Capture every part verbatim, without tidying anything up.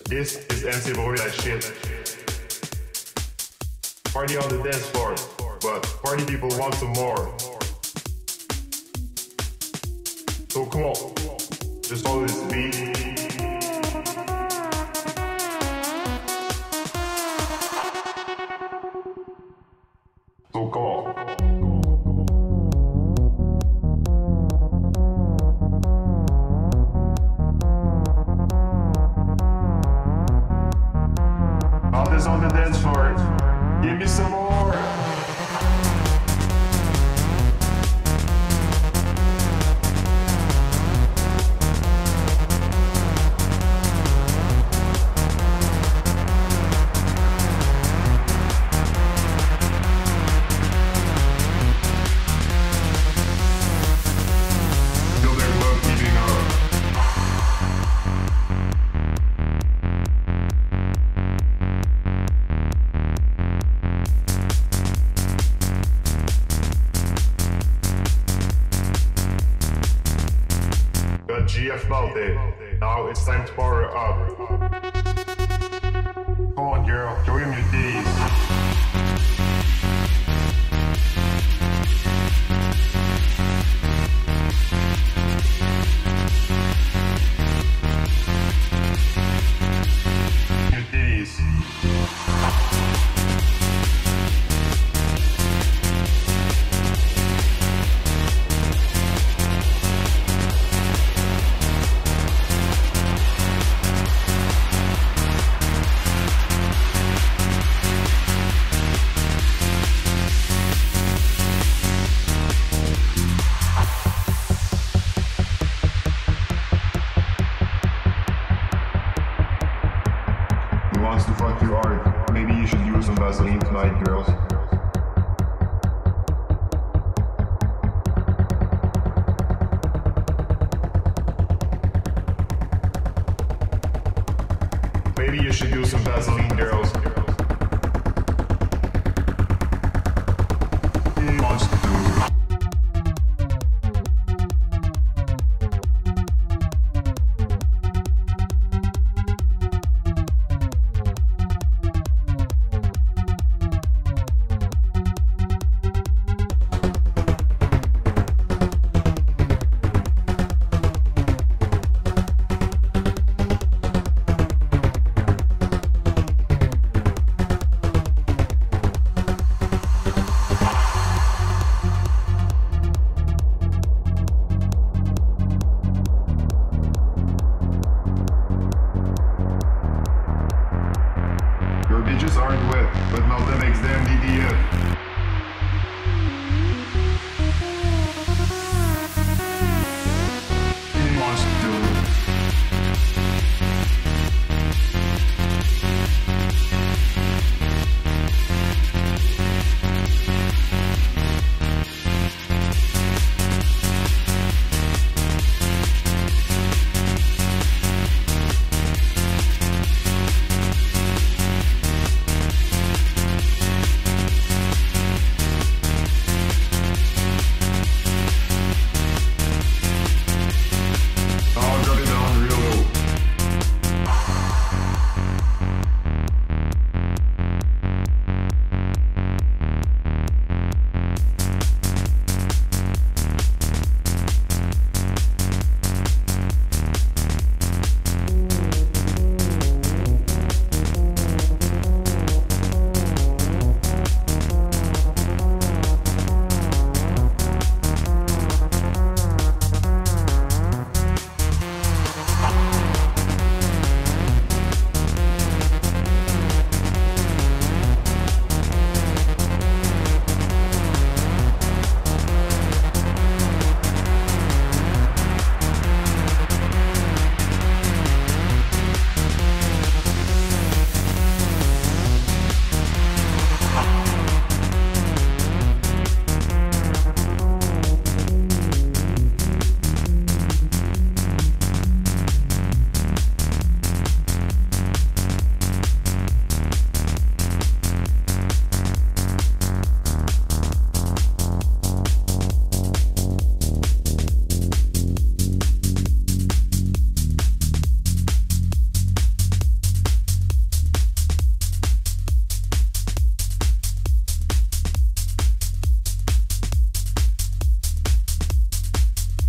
This is M C Brouille that shit. Party on the dance floor, but party people want some more. So come on, just follow this beat. So come on. Maltais on the dance floor. Give me some more. Feel their love heating up. Got G F Maltais. Now it's time to power up. Come on, girl, show him your titties. Your titties. He wants to fuck you hard. Maybe you should use some Vaseline tonight, girls. Maybe you should use some Vaseline, girls. He wants to.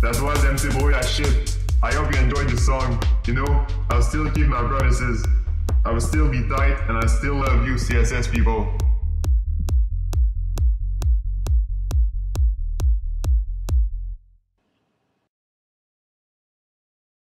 That was M C Brouille, that shit. I hope you enjoyed the song. You know, I'll still keep my promises. I will still be tight, and I still love you, C S S people.